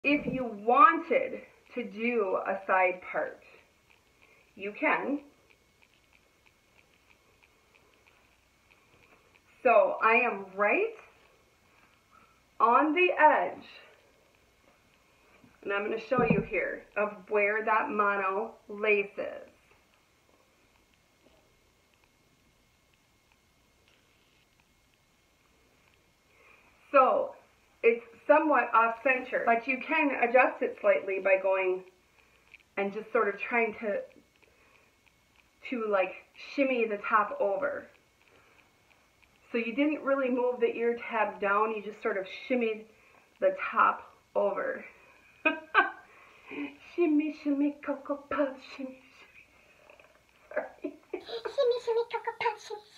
If you wanted to do a side part, you can. So I am right on the edge, and I'm going to show you here of where that mono lace is. So it's somewhat off center, but you can adjust it slightly by going and just sort of trying to like shimmy the top over. So you didn't really move the ear tab down, you just sort of shimmied the top over. Shimmy, shimmy, Cocoa Puff, shimmy, shimmy. Sorry. Shimmy, shimmy, Cocoa Puff, shimmy,